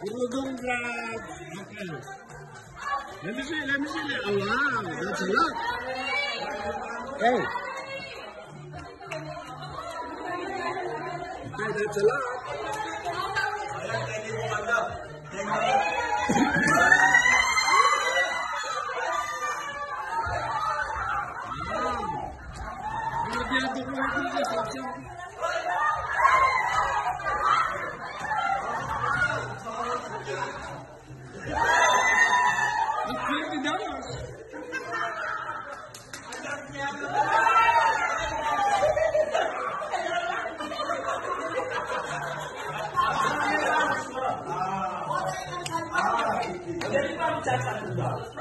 Urudong grab. Okay. Let me see. Oh, wow, that's a lot. Oh. Okay, that's a lot. $20.